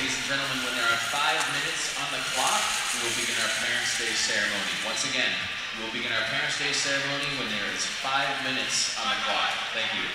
ladies and gentlemen, when there are 5 minutes on the clock, we will begin our Parents' Day ceremony. Once again, we will begin our Parents' Day ceremony when there is 5 minutes on the clock. Thank you.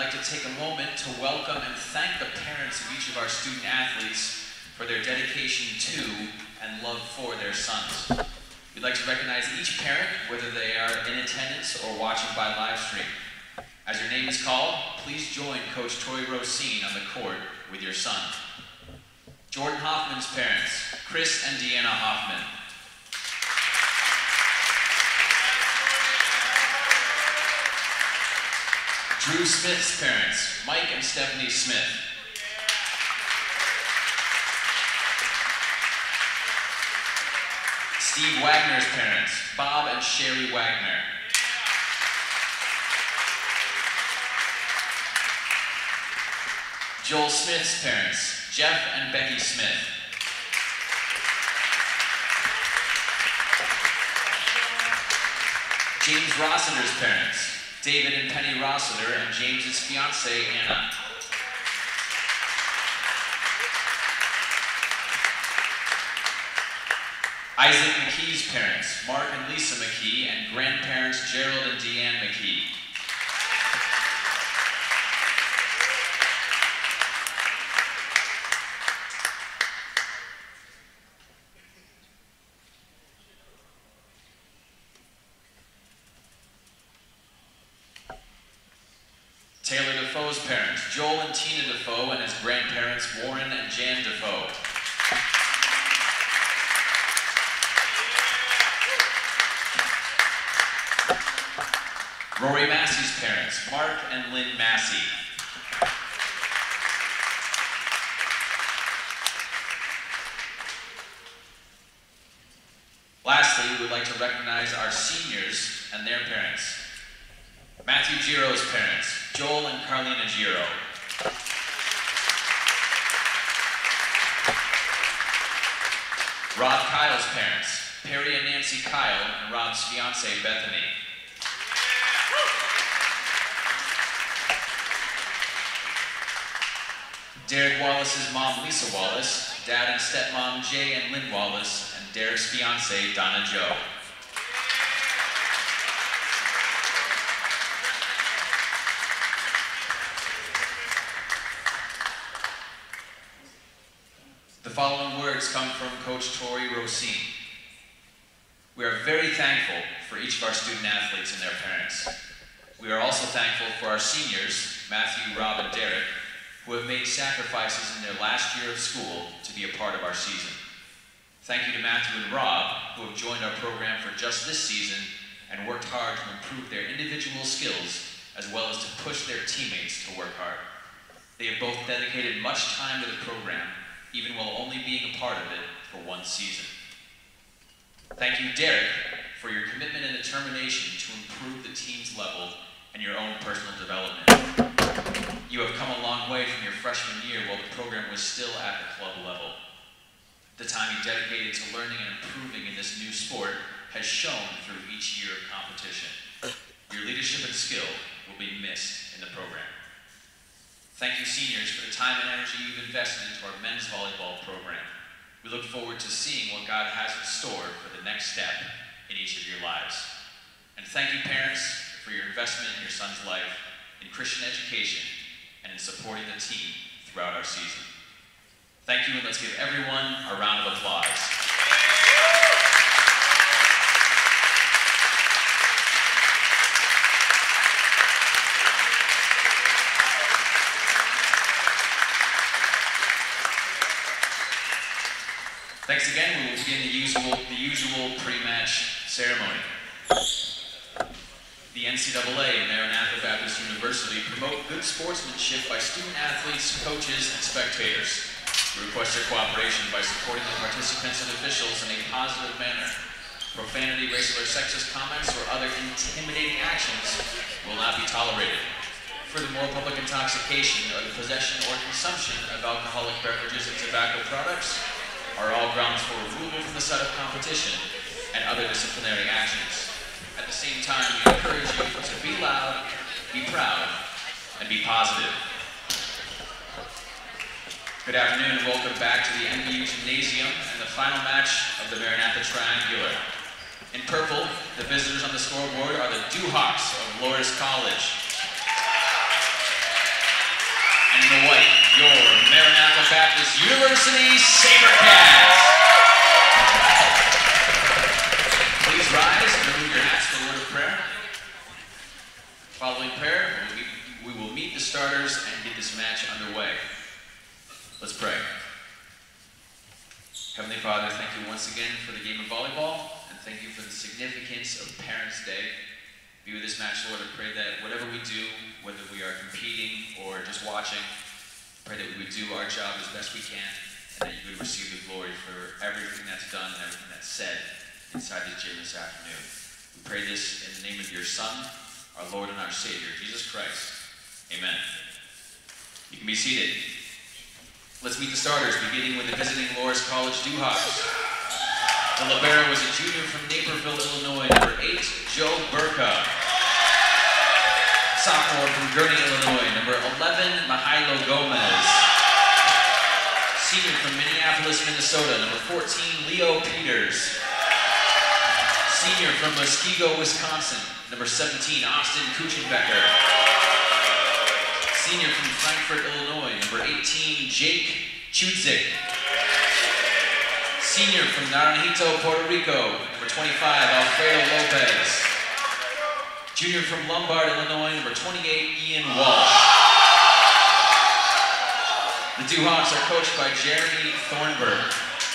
like to take a moment to welcome and thank the parents of each of our student athletes for their dedication to and love for their sons. We'd like to recognize each parent, whether they are in attendance or watching by live stream. As your name is called, please join Coach Tori Rosine on the court with your son. Jordan Hoffman's parents, Chris and Deanna Hoffman. Drew Smith's parents, Mike and Stephanie Smith. Steve Wagner's parents, Bob and Sherry Wagner. Joel Smith's parents, Jeff and Becky Smith. James Rossiter's parents, David and Penny Rossiter and James's fiancée, Anna. Isaac McKee's parents, Mark and Lisa McKee, and grandparents Gerald and Deanne McKee. Taylor Defoe's parents, Joel and Tina Defoe, and his grandparents, Warren and Jan Defoe. Rory Massey's parents, Mark and Lynn Massey. Lastly, we would like to recognize our seniors and their parents. Matthew Giro's parents, Joel and Carlina Giro. Rob Kyle's parents, Perry and Nancy Kyle, and Rob's fiancée, Bethany. Derek Wallace's mom, Lisa Wallace, dad and stepmom, Jay and Lynn Wallace, and Derek's fiancée, Donna Jo. The following words come from Coach Tori Rosine. We are very thankful for each of our student athletes and their parents. We are also thankful for our seniors, Matthew, Rob, and Derek, who have made sacrifices in their last year of school to be a part of our season. Thank you to Matthew and Rob, who have joined our program for just this season and worked hard to improve their individual skills as well as to push their teammates to work hard. They have both dedicated much time to the program, even while only being a part of it for one season. Thank you, Derek, for your commitment and determination to improve the team's level and your own personal development. You have come a long way from your freshman year while the program was still at the club level. The time you dedicated to learning and improving in this new sport has shown through each year of competition. Your leadership and skill will be missed in the program. Thank you, seniors, for the time and energy you've invested into our men's volleyball program. We look forward to seeing what God has in store for the next step in each of your lives. And thank you, parents, for your investment in your son's life, in Christian education, and in supporting the team throughout our season. Thank you, and let's give everyone a round of applause. Thanks again. We will begin the usual pre-match ceremony. The NCAA and Maranatha Baptist University promote good sportsmanship by student athletes, coaches, and spectators. We request your cooperation by supporting the participants and officials in a positive manner. Profanity, racial or sexist comments, or other intimidating actions will not be tolerated. Furthermore, public intoxication or the possession or consumption of alcoholic beverages and tobacco products are all grounds for removal from the site of competition and other disciplinary actions. At the same time, we encourage you to be loud, be proud, and be positive. Good afternoon and welcome back to the MBU Gymnasium and the final match of the Maranatha Triangular. In purple, the visitors on the scoreboard are the Dewhawks of Loras College. In the white, your Maranatha Baptist University SaberCats. Please rise and remove your hats for a word of prayer. Following prayer, we will meet the starters and get this match underway. Let's pray. Heavenly Father, thank you once again for the game of volleyball, and thank you for the significance of Parents' Day. Be with this match, Lord. I pray that whatever we do, whether we are competing or just watching, pray that we would do our job as best we can, and that you would receive the glory for everything that's done and everything that's said inside this gym this afternoon. We pray this in the name of your Son, our Lord and our Savior, Jesus Christ. Amen. You can be seated. Let's meet the starters, beginning with the visiting Loras College Dewhawks. The libero was a junior from Naperville, Illinois, number 8, Joe Burka. Sophomore from Gurney, Illinois, number 11, Mihailo Gomez. Senior from Minneapolis, Minnesota, number 14, Leo Peters. Senior from Muskego, Wisconsin, number 17, Austin Kuchenbecker. Senior from Frankfort, Illinois, number 18, Jake Chudzik. Senior from Naranjito, Puerto Rico, number 25, Alfredo Lopez. Junior from Lombard, Illinois, number 28, Ian Walsh. The Dewhawks are coached by Jeremy Thornburg.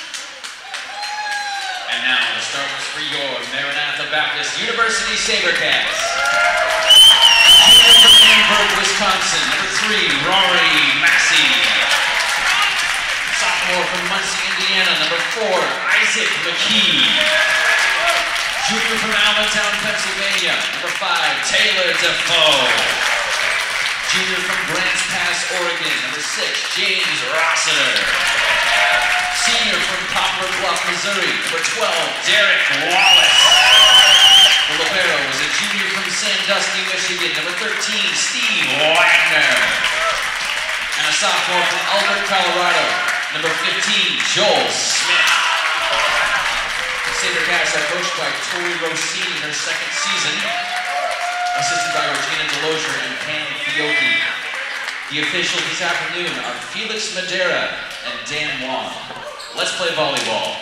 And now the starters for your Maranatha Baptist University SaberCats. Junior from Annenberg, Wisconsin, number 3, Rory Massey. Sophomore from Muncie, Indiana, number 4, Isaac McKee. Junior from Allentown, Pennsylvania, number 5, Taylor Defoe. Junior from Grants Pass, Oregon, number 6, James Rossiter. Senior from Poplar Bluff, Missouri, number 12, Derek Wallace. The libero was a junior from Sandusky, Michigan, number 13, Steve Wagner. And a sophomore from Albert, Colorado, number 15, Joel Smith. The SaberCats are coached by Tori Rossini in her second season, assisted by Regina Delosier and Pam Fiocchi. The officials this afternoon are Felix Madera and Dan Wong. Let's play volleyball.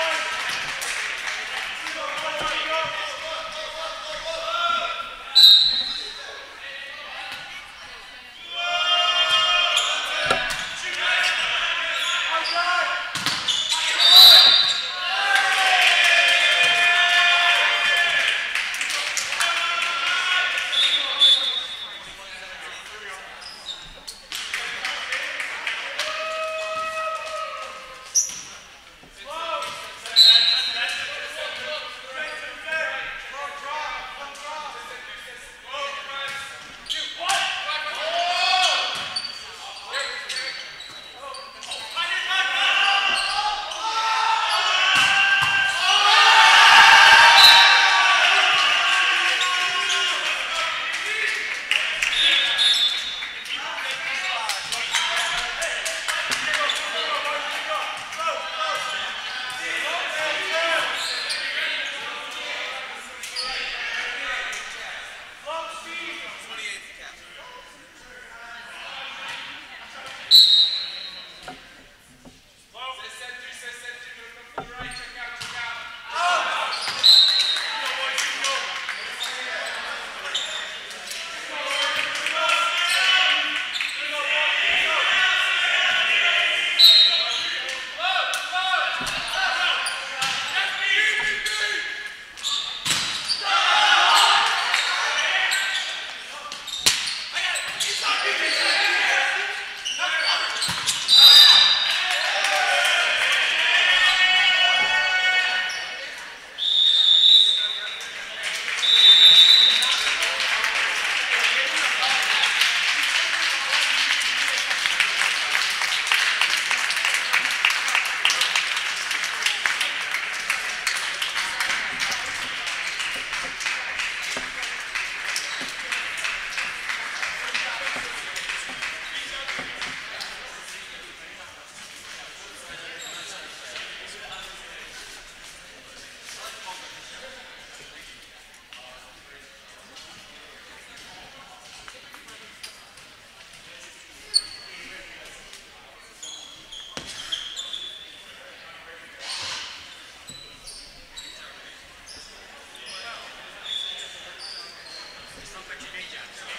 Questa è un pezzo di